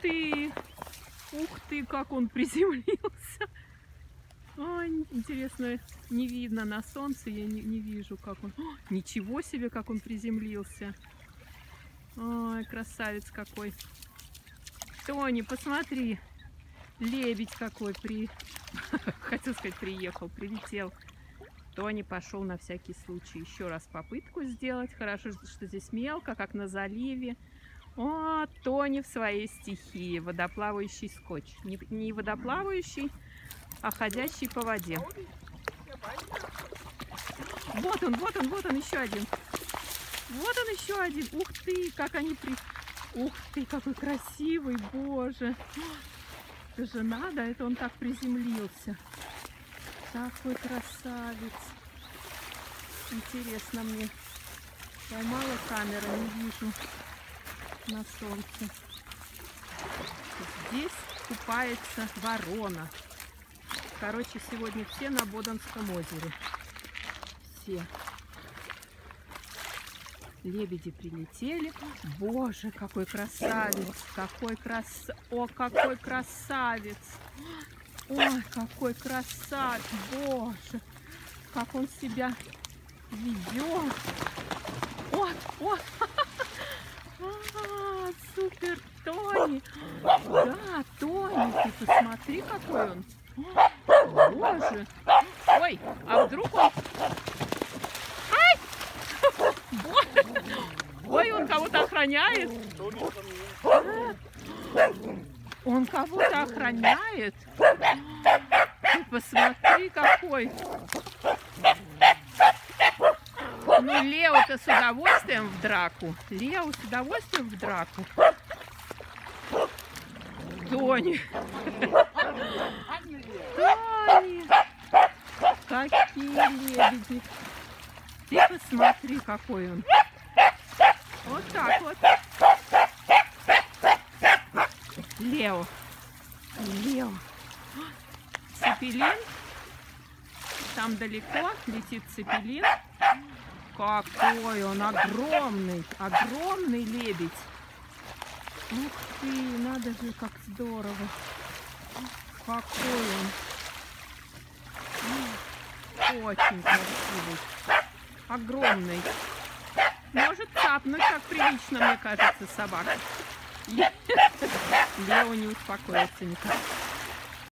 ты! Ух ты, как он приземлился! Ой, интересно, не видно на солнце, я не вижу, как он... О, ничего себе, как он приземлился! Ой, красавец какой! Тони, посмотри! Лебедь какой хотел сказать, приехал, прилетел. Тони пошел на всякий случай еще раз попытку сделать. Хорошо, что здесь мелко, как на заливе. О, Тони в своей стихии. Водоплавающий скотч. Не водоплавающий, а ходящий по воде. Вот он, еще один. Вот он, еще один. Ух ты, как они Ух ты, какой красивый, боже. Это же надо, это он так приземлился. Такой красавец. Интересно мне. Поймала камера, не вижу на солнце. Здесь купается ворона. Короче, сегодня все на Боденском озере. Все. Лебеди прилетели. Боже, какой красавец! Какой какой красавец! Ой, какой красавец! Боже, как он себя ведет! Вот! Супер, Тони! Да, Тони, ты посмотри, какой он! Боже! Ой, а вдруг он... Ай! Боже! Ой, он кого-то охраняет! Он кого-то охраняет. Ты посмотри, какой. Ну, Лео-то с удовольствием в драку. Лео с удовольствием в драку. Тони. Тони. Какие лебеди. Ты посмотри, какой он. Вот так вот. Лео. Цепелин. Там далеко летит цепелин. Какой он огромный. Огромный лебедь. Ух ты, надо же, как здорово. Какой он. Очень красивый. Огромный. Может цапнуть, как прилично, мне кажется, собака. Лео не успокоится никак.